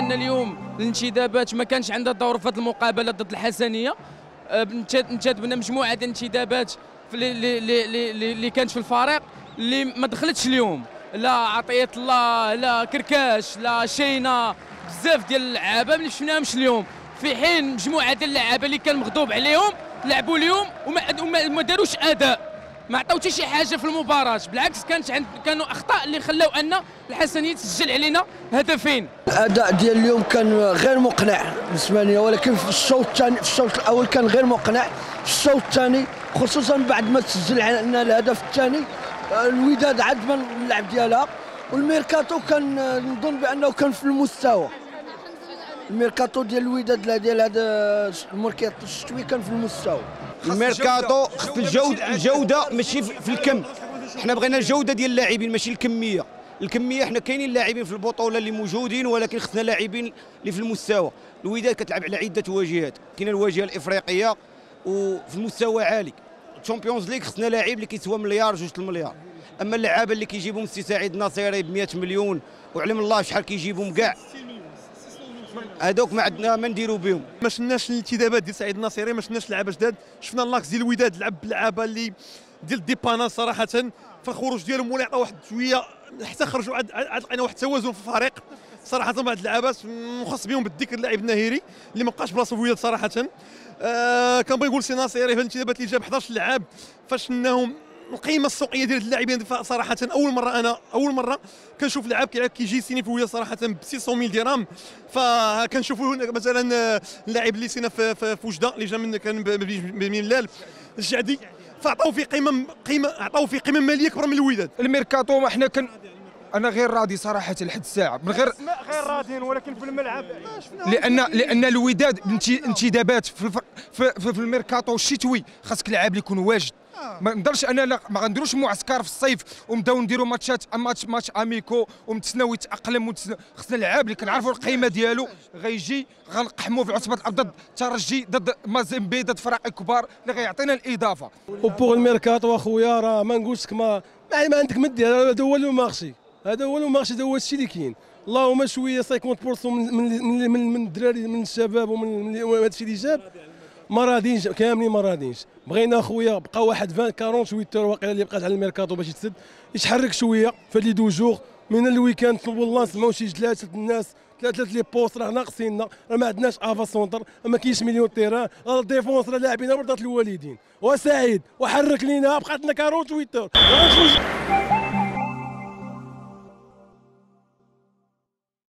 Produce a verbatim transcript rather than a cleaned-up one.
ان اليوم الانتدابات ما كانش عندها دور في هذه المقابله ضد الحسنيه. انتدبنا مجموعه ديال الانتدابات اللي اللي اللي كانت في الفريق اللي ما دخلتش اليوم، لا عطيه الله لا كركاش لا شينا، بزاف ديال اللعابه ما شفناهمش اليوم، في حين مجموعه ديال اللعابه اللي كان مغضوب عليهم لعبوا اليوم وما ما داروش اداء، ما عطاو حتى شي حاجه في المباراه، بالعكس كانت عند كانوا اخطاء اللي خلاو ان الحسنيه تسجل علينا هدفين. الاداء ديال اليوم كان غير مقنع بالنسبه لي، ولكن في الشوط الثاني في الشوط الاول كان غير مقنع، في الشوط الثاني خصوصا بعد ما تسجل علينا الهدف الثاني الوداد عاد من اللعب ديالها، والميركاتو كان نظن بانه كان في المستوى. الميركاتو ديال الوداد ديال هذا الميركاتو الشتوي كان في المستوى. الميركاتو خص الجوده الجوده ماشي في الكم، حنا بغينا الجوده ديال اللاعبين ماشي الكميه. الكميه حنا كاينين لاعبين في البطوله اللي موجودين، ولكن خصنا لاعبين اللي في المستوى. الوداد كتلعب على عده واجهات، كاينه الواجهه الافريقيه وفي المستوى عالي. الشامبيونز ليغ خصنا لاعب اللي كيسوى مليار جوج المليار، اما اللعابه اللي كيجيبهم السي سعيد الناصيري ب مئة مليون وعلم الله شحال كيجيبهم كاع، هذوك ما عندنا ما نديروا بهم. ما شفناش الانتدابات ديال سعيد الناصيري، ما شفناش لعابه جداد، شفنا اللاكس ديال الوداد لعب بلعابه اللي ديال ديبانا صراحه في الخروج ديالهم، ولا عطاو واحد شويه حتى خرجوا عاد لقينا واحد التوازن في الفريق صراحه. بعض اللعابات مخص بهم بالذكر اللاعب الناهيري اللي ما بقاش بلاصه في الوداد صراحه. آه كنبغي نقول سي ناصيري في الانتدابات اللي جاب حداش لعاب، فاش انهم القيمه السوقيه ديال اللاعبين صراحه اول مره انا اول مره كنشوف لاعب كيلعب كيجي سيني في الوداد صراحه ب ستمائة ألف درهم. فكنشوفوا مثلا اللاعب اللي سينا في, في, في وجده اللي جا من كان من لال الجعدي، فعطاو في قيمه قيمه عطاو في قيمه ماليه اكبر من الوداد. الميركاتو احنا كن انا غير راضي صراحه لحد الساعه، من غير غير راضيين، ولكن في الملعب لان لان الوداد انتدابات في, في, في, في الميركاتو الشتوي خاصك لاعب يكون واجد. ما نقدرش انا لا ما غنديروش معسكر في الصيف ونبداو نديروا ماتشات ماتش ماتش اميكو ونتسناو يتاقلم، خصنا لعاب اللي كنعرفوا القيمه ديالو غيجي غنقحموا في عصبه الارض ضد الترجي ضد مازيمبي ضد فرق كبار اللي غيعطينا الاضافه. وبوغ الميركاتو اخويا راه ما نقولش لك ما ما عندك ما دير، هذا هو لو مارشي، هذا هو لو مارشي، هذا هو الشيء اللي كاين. اللهم شويه خمسين بالمئة من من من, من الدراري من الشباب ومن هذا الشيء اللي جاب ما راضينش كاملين، ما راضينش. بغينا اخويا بقى واحد عشرين أربعة وأربعين اور واقيلا اللي بقات على الميركاتو باش يتسد يتحرك شويه في هاد لي دو جور من الويكاند. والله نسمعوا شي ثلاثه الناس ثلاثه لي بوست راه ناقصيننا، راه ما عندناش افا سونتر، ما كاينش مليون تيران، راه الديفونس راه لاعبين برضات الوالدين. وسعيد وحرك لينا بقات لنا أربعة وأربعين اور